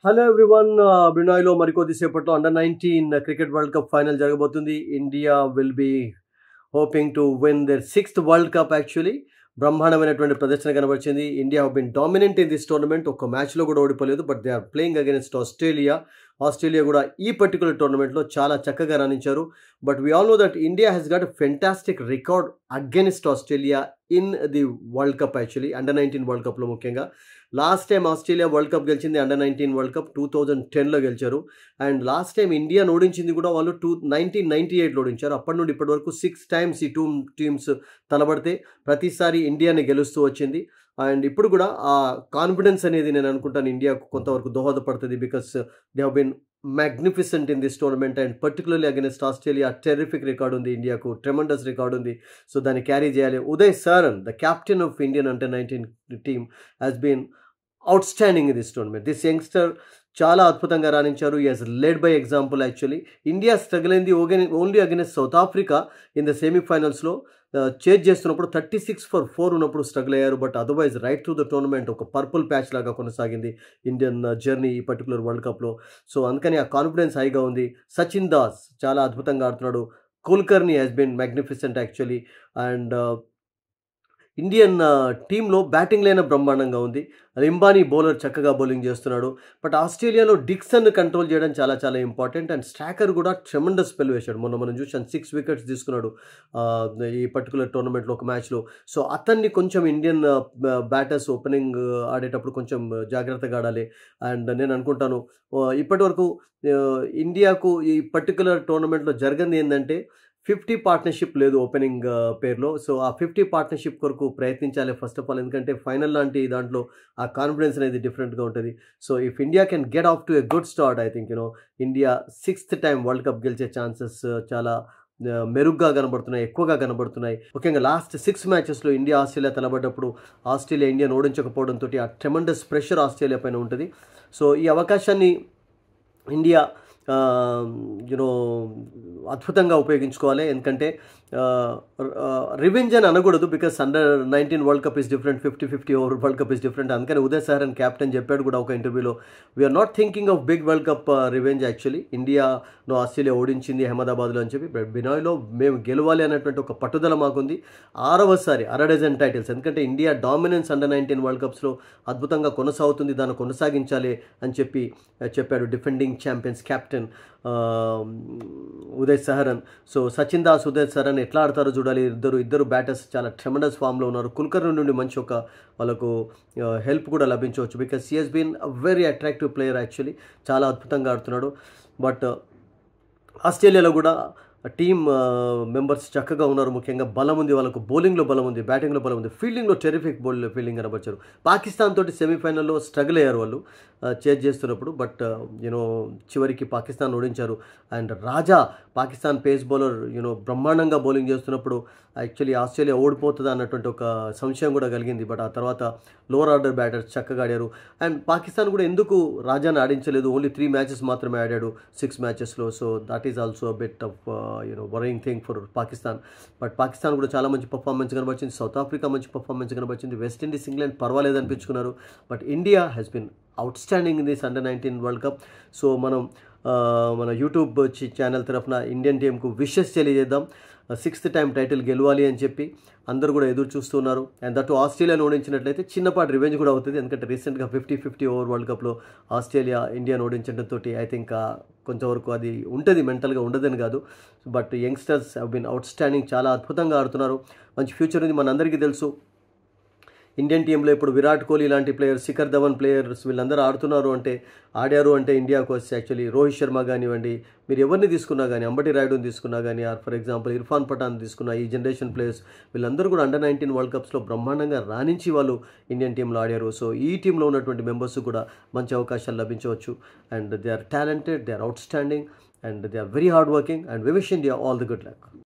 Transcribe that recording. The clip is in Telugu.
Hello everyone. బ్రునైలో మరికొద్దిసేపట్లో under 19 cricket world cup final జరగబోతుంది. India will be hoping to win their 6th world cup. Actually బ్రహ్మాండమైనటువంటి ప్రదర్శన కనబరిచింది. India have been dominant in this tournament. ఒక్క మ్యాచ్లో కూడా ఓడిపోలేదు. But they are playing against Australia. Australia కూడా ఈ పర్టికులర్ టోర్నమెంట్లో చాలా చక్కగా రాణించారు. But we all know that India has got a fantastic record against Australia in the world cup. Actually under 19 world కప్లో ముఖ్యంగా last time Australia world cup గెలిచింది అండర్ 19 వరల్డ్ కప్ 2010లో గెలిచారు. అండ్ లాస్ట్ టైం ఇండియాను ఓడించింది కూడా వాళ్ళు 1998లో ఓడించారు. అప్పటి నుండి ఇప్పటి వరకు 6 times ఈ టూ టీమ్స్ తలబడితే ప్రతిసారి ఇండియాని గెలుస్తూ వచ్చింది. అండ్ ఇప్పుడు కూడా ఆ కాన్ఫిడెన్స్ అనేది నేను అనుకుంటాను ఇండియాకు కొంతవరకు దోహదపడుతుంది. Because they have been magnificent in this tournament and particularly against Australia terrific record ఉంది ఇండియాకు, ట్రెమండస్ రికార్డ్ ఉంది. సో దాన్ని క్యారీ చేయాలి. Uday Saran, the captain of Indian under 19 team, has been outstanding in this tournament. This youngster చాలా అద్భుతంగా రాణించారు. ఈ he's led by example. Actually India struggle అయింది only against South Africa in the సెమీఫైనల్స్లో. చేజ్ చేస్తున్నప్పుడు 36 for 4 ఉన్నప్పుడు స్ట్రగుల్ అయ్యారు. But otherwise right through the tournament ఒక పర్పుల్ ప్యాచ్ లాగా కొనసాగింది ఇండియన్ జర్నీ ఈ పర్టికులర్ వరల్డ్ కప్లో. సో అందుకని ఆ కాన్ఫిడెన్స్ హైగా ఉంది. సచిన్ దాస్ చాలా అద్భుతంగా ఆడుతున్నాడు. Kulkarni has been magnificent actually. And Indian టీంలో బ్యాటింగ్ లైన్ బ్రహ్మాండంగా ఉంది. రింబానీ బౌలర్ చక్కగా బౌలింగ్ చేస్తున్నాడు. బట్ ఆస్ట్రేలియాలో డిక్సన్ కంట్రోల్ చేయడం చాలా చాలా ఇంపార్టెంట్. అండ్ స్ట్రాకర్ కూడా ట్రెమండస్ స్పెల్ వేశాడు. మొన్న మనం చూసాం 6 wickets తీసుకున్నాడు ఈ పర్టికులర్ టోర్నమెంట్లో ఒక మ్యాచ్లో. సో అతన్ని కొంచెం ఇండియన్ బ్యాటర్స్ ఓపెనింగ్ ఆడేటప్పుడు కొంచెం జాగ్రత్తగా ఆడాలి. అండ్ నేను అనుకుంటాను ఇప్పటి వరకు ఇండియాకు ఈ పర్టికులర్ టోర్నమెంట్లో జరిగింది ఏంటంటే 50 పార్ట్నర్షిప్ లేదు ఓపెనింగ్ పేర్లో. సో ఆ 50 పార్ట్నర్షిప్ కొరకు ప్రయత్నించాలి ఫస్ట్ ఆఫ్ ఆల్. ఎందుకంటే ఫైనల్ లాంటి దాంట్లో ఆ కాన్ఫిడెన్స్ అనేది డిఫరెంట్గా ఉంటుంది. So if India can get off to a good start, I think India 6th time world cup గెలిచే ఛాన్సెస్ చాలా మెరుగ్గా కనబడుతున్నాయి, ఎక్కువగా కనబడుతున్నాయి. ముఖ్యంగా లాస్ట్ 6 matchesలో ఇండియా ఆస్ట్రేలియా తలబడ్డప్పుడు ఆస్ట్రేలియా ఇండియాను ఓడించకపోవడంతో ఆ ట్రెమండస్ ప్రెషర్ ఆస్ట్రేలియా పైన ఉంటుంది. సో ఈ అవకాశాన్ని ఇండియా అద్భుతంగా ఉపయోగించుకోవాలి. ఎందుకంటే రివెంజ్ అని అనకూడదు. Because under 19 world cup is different, 50-50 over world cup is different. అందుకని ఉదయ్ సహరన్ క్యాప్టెన్ చెప్పాడు కూడా ఒక ఇంటర్వ్యూలో, we are not thinking of big world cup revenge. Actually ఇండియాను ఆస్ట్రేలియా ఓడించింది అహ్మదాబాద్లో అని చెప్పి, బినాయ్లో మేము గెలవాలి అన్నటువంటి ఒక పట్టుదల మాకుంది. 6వసారి 6 టైటిల్స్. ఎందుకంటే ఇండియా డామినెన్స్ అండర్ 19 వరల్డ్ కప్స్లో అద్భుతంగా కొనసాగుతుంది, దాన్ని కొనసాగించాలి అని చెప్పాడు defending champions captain Uday Saharan. So Sachin Das, Uday Saharan ఎట్లా ఆడతారో చూడాలి. ఇద్దరు బ్యాటర్స్ చాలా ట్రెమండస్ ఫామ్లో ఉన్నారు. కుల్కర్ని నుండి మంచి ఒక వాళ్ళకు హెల్ప్ కూడా లభించవచ్చు. Because he he's been a very attractive player. Actually చాలా అద్భుతంగా ఆడుతున్నాడు. బట్ ఆస్ట్రేలియాలో కూడా టీమ్ మెంబర్స్ చక్కగా ఉన్నారు. ముఖ్యంగా బలం ఉంది వాళ్ళకు. బౌలింగ్లో బలం ఉంది, బ్యాటింగ్లో బలం ఉంది, ఫీల్డింగ్లో టెరిఫిక్ ఫీల్డింగ్ కనబరిచారు. పాకిస్తాన్ తోటి సెమీఫైనల్లో స్ట్రగుల్ అయ్యారు వాళ్ళు చేజ్ చేస్తున్నప్పుడు. బట్ చివరికి పాకిస్తాన్ ఓడించారు. And Raja Pakistan pace bowler బ్రహ్మాండంగా బౌలింగ్ చేస్తున్నప్పుడు యాక్చువల్లీ ఆస్ట్రేలియా ఓడిపోతుందా అన్నటువంటి ఒక సంశయం కూడా కలిగింది. బట్ ఆ తర్వాత లోవర్ ఆర్డర్ బ్యాటర్స్ చక్కగా ఆడారు. అండ్ పాకిస్తాన్ కూడా ఎందుకు రాజాని ఆడించలేదు, ఓన్లీ 3 matches మాత్రమే ఆడాడు 6 matchesలో. So that is also bit of worrying thing for Pakistan. But Pakistan కూడా చాలా మంచి పర్ఫార్మెన్స్ కనబరిచింది. సౌత్ ఆఫ్రికా మంచి పర్ఫార్మెన్స్ కనబరిచింది. వెస్టిండీస్, ఇంగ్లాండ్ పర్వాలేదు అనిపించుకున్నారు. But India has been outstanding in this under 19 world cup. So మనం మన యూట్యూబ్ ఛానల్ తరఫున ఇండియన్ టీంకు విషెస్ తెలియజేద్దాం. 6th time టైటిల్ గెలవాలి అని చెప్పి అందరూ కూడా ఎదురు చూస్తున్నారు. అండ్ దట్టు ఆస్ట్రేలియాను ఓడించినట్లయితే చిన్నపాటి రివెంజ్ కూడా అవుతుంది. ఎందుకంటే రీసెంట్గా 50-50 ఓవర్ వరల్డ్ కప్లో ఆస్ట్రేలియా ఇండియాను ఓడించడంతో ఐ థింక్ కొంతవరకు అది ఉంటుంది, మెంటల్గా ఉండదని కాదు. But youngsters have been outstanding, చాలా అద్భుతంగా ఆడుతున్నారు. మంచి ఫ్యూచర్ ఉంది. మనందరికీ తెలుసు ఇండియన్ టీంలో ఇప్పుడు విరాట్ కోహ్లీ లాంటి ప్లేయర్స్, శిఖర్ ధవన్ ప్లేయర్స్ వీళ్ళందరూ ఆడారు అంటే ఇండియాకు వచ్చి యాక్చువల్లీ రోహిత్ శర్మ కానివ్వండి, మీరు ఎవరిని తీసుకున్నా కానీ, అంబటి రాయుడుని తీసుకున్నా కానీ, or for example Irfan Pathan తీసుకున్న ఈ జనరేషన్ ప్లేయర్స్ వీళ్ళందరూ కూడా అండర్ 19 వరల్డ్ కప్స్లో బ్రహ్మాండంగా రాణించి వాళ్ళు ఇండియన్ టీంలో ఆడారు. సో ఈ టీంలో ఉన్నటువంటి మెంబర్స్ కూడా మంచి అవకాశాలు లభించవచ్చు. And they are talented, they are outstanding, and they are very hard working. And we wish India all the good luck.